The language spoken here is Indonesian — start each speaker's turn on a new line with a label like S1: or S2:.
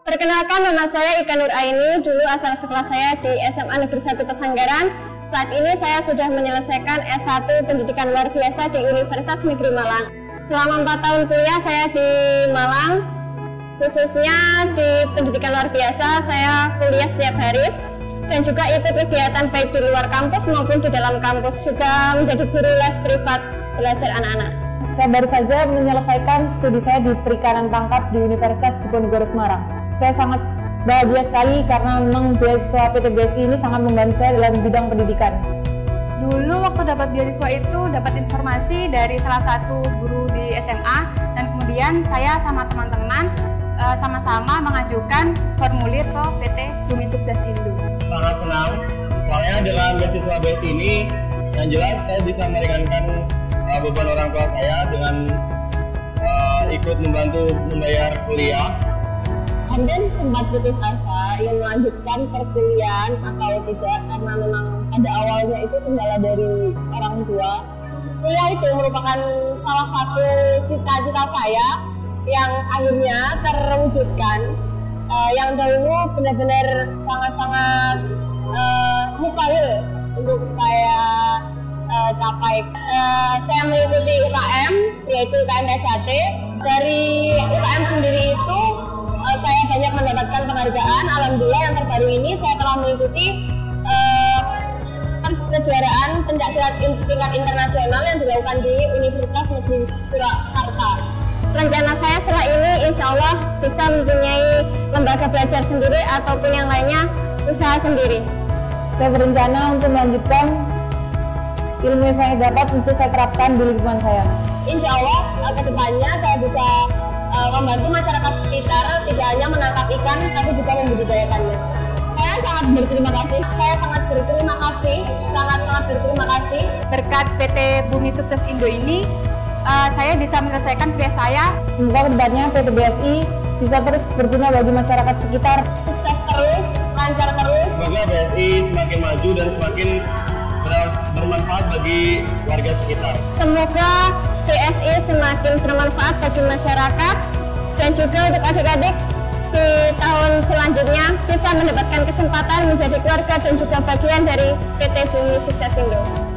S1: Perkenalkan, nama saya Ika Nur Aini, dulu asal sekolah saya di SMA Negeri 1 Pesanggaran. Saat ini saya sudah menyelesaikan S1 Pendidikan Luar Biasa di Universitas Negeri Malang. Selama 4 tahun kuliah saya di Malang, khususnya di Pendidikan Luar Biasa, saya kuliah setiap hari dan juga ikut kegiatan baik di luar kampus maupun di dalam kampus, juga menjadi guru les privat belajar anak-anak.
S2: Saya baru saja menyelesaikan studi saya di Perikanan Tangkap di Universitas Diponegoro Semarang. Saya sangat bahagia sekali karena memang beasiswa PTBSI ini sangat membantu saya dalam bidang pendidikan.
S3: Dulu waktu dapat beasiswa itu dapat informasi dari salah satu guru di SMA, dan kemudian saya sama teman-teman sama-sama mengajukan formulir ke PT Bumi Sukses Indo.
S4: Sangat senang, soalnya dengan beasiswa BSI ini yang jelas saya bisa meringankan beban orang tua saya dengan ikut membantu membayar kuliah.
S1: Dan sempat putus asa ingin melanjutkan perkuliahan atau tidak, karena memang pada awalnya itu kendala dari orang tua. Kuliah itu merupakan salah satu cita-cita saya yang akhirnya terwujudkan. Yang dahulu benar-benar sangat-sangat mustahil untuk saya capai. Saya mengikuti UKM, yaitu UKM PSHT. Dari UKM sendiri itu saya banyak mendapatkan penghargaan. Alhamdulillah yang terbaru ini saya telah mengikuti kejuaraan pencaksilat tingkat internasional yang dilakukan di Universitas Negeri Surakarta. Rencana saya setelah ini insya Allah bisa mempunyai lembaga belajar sendiri ataupun yang lainnya usaha sendiri.
S2: Saya berencana untuk melanjutkan ilmu yang saya dapat untuk saya terapkan di lingkungan saya.
S1: Insya Allah kedepannya saya bisa membantu masyarakat sekitar, tidak hanya menangkap ikan tapi juga membudidayakannya. Saya sangat berterima kasih, sangat berterima kasih.
S3: Berkat PT Bumi Sukses Indo ini, saya bisa menyelesaikan kuliah saya.
S2: Semoga kedepannya PT BSI bisa terus berguna bagi masyarakat sekitar.
S1: Sukses terus, lancar terus.
S4: Semoga BSI semakin maju dan semakin bermanfaat bagi warga sekitar.
S1: Semoga BSI semakin bermanfaat bagi masyarakat dan juga untuk adik-adik di tahun selanjutnya bisa mendapatkan kesempatan menjadi keluarga dan juga bagian dari PT Bumi Sukses Indo.